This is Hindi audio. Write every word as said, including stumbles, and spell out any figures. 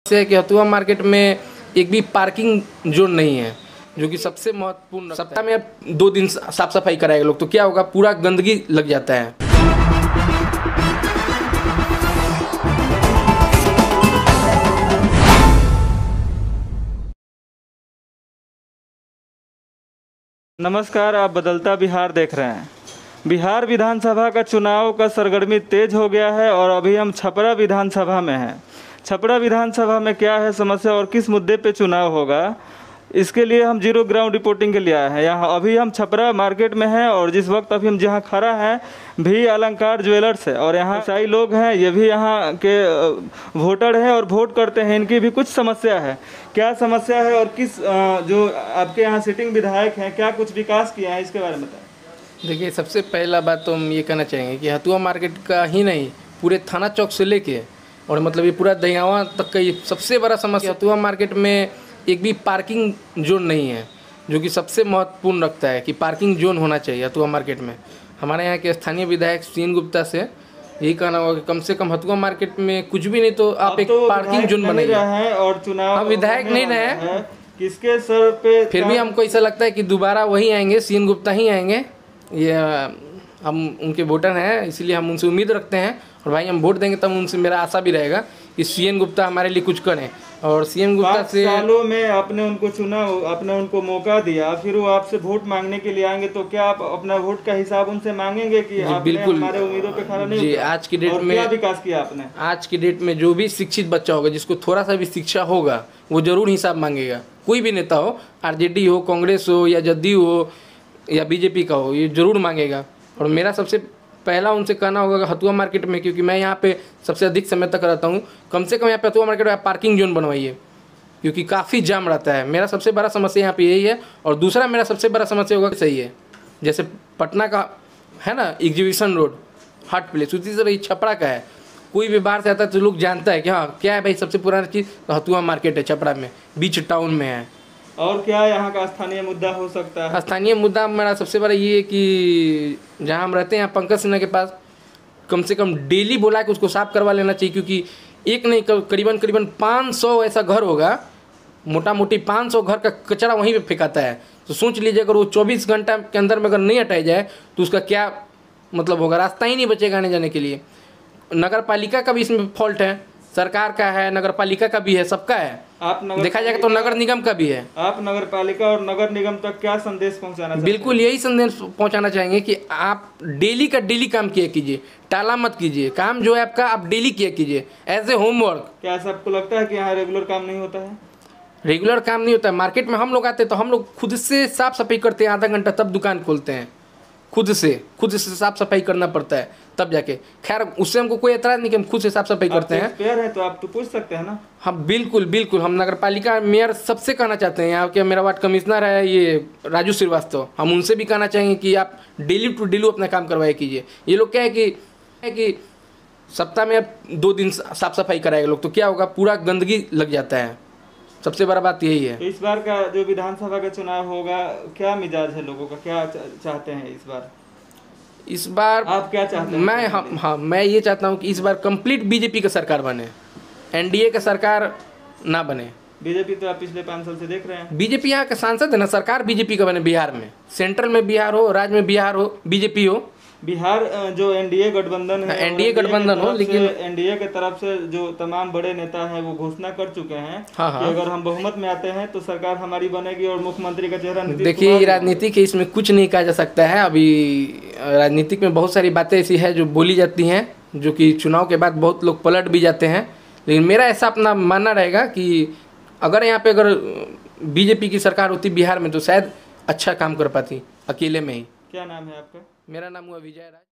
से कि हथुआ मार्केट में एक भी पार्किंग जोन नहीं है, जो कि सबसे महत्वपूर्ण। सप्ताह में अब दो दिन साफ सफाई कराएगा लोग, तो क्या होगा, पूरा गंदगी लग जाता है। नमस्कार, आप बदलता बिहार देख रहे हैं। बिहार विधानसभा का चुनाव का सरगर्मी तेज हो गया है और अभी हम छपरा विधानसभा में हैं। छपरा विधानसभा में क्या है समस्या और किस मुद्दे पे चुनाव होगा, इसके लिए हम जीरो ग्राउंड रिपोर्टिंग के लिए आए हैं। यहाँ अभी हम छपरा मार्केट में हैं और जिस वक्त अभी हम जहाँ खड़ा हैं भी अलंकार ज्वेलर्स है और यहाँ व्यवसायी लोग हैं, ये भी यहाँ के वोटर हैं और वोट करते हैं। इनकी भी कुछ समस्या है। क्या समस्या है और किस जो आपके यहाँ सिटिंग विधायक हैं क्या कुछ विकास किया है, इसके बारे में बताएं। देखिए, सबसे पहला बात तो हम ये कहना चाहेंगे कि हथुआ मार्केट का ही नहीं, पूरे थाना चौक से लेके और मतलब ये पूरा दहियावा तक का ये सबसे बड़ा समस्या। हथुआ मार्केट में एक भी पार्किंग जोन नहीं है, जो कि सबसे महत्वपूर्ण रखता है कि पार्किंग जोन होना चाहिए हथुआ मार्केट में। हमारे यहाँ के स्थानीय विधायक सीएन गुप्ता से यही कहना होगा कि कम से कम हथुआ मार्केट में कुछ भी नहीं तो आप एक तो पार्किंग जोन बनाइए। और चुनाव हम विधायक नहीं रहे हैं, किसके सर पे फिर भी हमको ऐसा लगता है कि दोबारा वही आएंगे, सीएन गुप्ता ही आएंगे। ये हम उनके वोटर हैं, इसीलिए हम उनसे उम्मीद रखते हैं और भाई हम वोट देंगे तब उनसे मेरा आशा भी रहेगा कि सीएन गुप्ता हमारे लिए कुछ करें। और सीएन गुप्ता से सालों में आपने उनको चुना, आपने उनको मौका दिया, फिर वो आपसे वोट मांगने के लिए आएंगे तो क्या आप अपना वोट का हिसाब उनसे मांगेंगे कि आपने बिल्कुल हमारे उम्मीदों पे खरा नहीं जी। आज की डेट में क्या विकास किया आपने? आज की डेट में जो भी शिक्षित बच्चा होगा, जिसको थोड़ा सा भी शिक्षा होगा, वो जरूर हिसाब मांगेगा। कोई भी नेता हो, आरजेडी हो, कांग्रेस हो या जदयू हो या बीजेपी का हो, ये जरूर मांगेगा। और मेरा सबसे पहला उनसे कहना होगा कि हथुआ मार्केट में, क्योंकि मैं यहाँ पे सबसे अधिक समय तक रहता हूँ, कम से कम यहाँ पे हथुआ मार्केट में पार्किंग जोन बनवाइए, क्योंकि काफ़ी जाम रहता है। मेरा सबसे बड़ा समस्या यहाँ पे यही है। और दूसरा मेरा सबसे बड़ा समस्या होगा कि सही है, जैसे पटना का है ना एग्जीबिशन रोड हाट प्लेस, उसी तरह छपरा का है। कोई भी बाहर से आता है तो लोग जानता है कि हाँ क्या है भाई, सबसे पुरानी चीज़ तो हथुआ मार्केट है, छपरा में, बीच टाउन में है। और क्या यहाँ का स्थानीय मुद्दा हो सकता है? स्थानीय मुद्दा मेरा सबसे बड़ा ये है कि जहाँ हम रहते हैं पंकज सिन्हा के पास कम से कम डेली बोला कि उसको साफ करवा लेना चाहिए, क्योंकि एक नहीं करीबन करीबन पाँच सौ ऐसा घर होगा, मोटा मोटी पाँच सौ घर का कचरा वहीं पे फेंकाता है। तो सोच लीजिए अगर वो चौबीस घंटा के अंदर में अगर नहीं हटाया जाए तो उसका क्या मतलब होगा, रास्ता ही नहीं बचेगा आने जाने के लिए। नगर पालिका का भी इसमें फॉल्ट है, सरकार का है, नगर पालिका का भी है, सबका है। आप देखा जाएगा तो नगर निगम का भी है। आप नगर पालिका और नगर निगम तक क्या संदेश पहुंचाना चाहते हैं? बिल्कुल यही संदेश पहुंचाना चाहेंगे कि आप डेली का डेली काम किया कीजिए, टाला मत कीजिए। काम जो है आपका आप डेली किया कीजिए एज ए होमवर्क। क्या सबको लगता है कि यहाँ रेगुलर काम नहीं होता है? रेगुलर काम नहीं होता है। मार्केट में हम लोग आते हैं तो हम लोग खुद से साफ सफाई करते हैं, आधा घंटा तब दुकान खोलते हैं। खुद से खुद से साफ सफाई करना पड़ता है तब जाके। खैर उससे हमको कोई एतराज नहीं कि हम खुद से साफ सफाई करते हैं। एक्सपायर है तो आप तो पूछ सकते हैं ना। हाँ बिल्कुल बिल्कुल। हम नगर पालिका मेयर सबसे कहना चाहते हैं, यहाँ के मेरा वार्ड कमिश्नर है ये राजू श्रीवास्तव, हम उनसे भी कहना चाहेंगे कि आप डेली टू डेली अपना काम करवाया कीजिए। ये लोग क्या है कि है कि सप्ताह में अब दो दिन साफ सफाई कराएगा लोग, तो क्या होगा, पूरा गंदगी लग जाता है। सबसे बड़ा बात यही है। तो इस बार का जो विधानसभा का चुनाव होगा, क्या मिजाज है लोगों का, क्या चाहते हैं इस बार? इस बार आप क्या चाहते हैं? मैं हाँ हाँ मैं ये चाहता हूँ कि इस बार कंप्लीट बीजेपी का सरकार बने, एनडीए का सरकार ना बने। बीजेपी तो आप पिछले पाँच साल से देख रहे हैं। बीजेपी यहाँ का सांसद है ना, सरकार बीजेपी का बने बिहार में, सेंट्रल में बिहार हो, राज्य में बिहार हो, बीजेपी हो। बिहार जो एनडीए गठबंधन है, एनडीए गठबंधन हो, लेकिन एनडीए के तरफ से जो तमाम बड़े नेता हैं वो घोषणा कर चुके हैं हाँ हाँ। कि अगर हम बहुमत में आते हैं तो सरकार हमारी बनेगी और मुख्यमंत्री का चेहरा नीतीश। देखिए राजनीतिक है, इसमें कुछ नहीं कहा जा सकता है। अभी राजनीतिक में बहुत सारी बातें ऐसी है जो बोली जाती हैं, जो कि चुनाव के बाद बहुत लोग पलट भी जाते हैं। लेकिन मेरा ऐसा अपना मानना रहेगा कि अगर यहाँ पे अगर बीजेपी की सरकार होती बिहार में तो शायद अच्छा काम कर पाती अकेले में ही। क्या नाम है आपका? मेरा नाम हुआ विजय राज।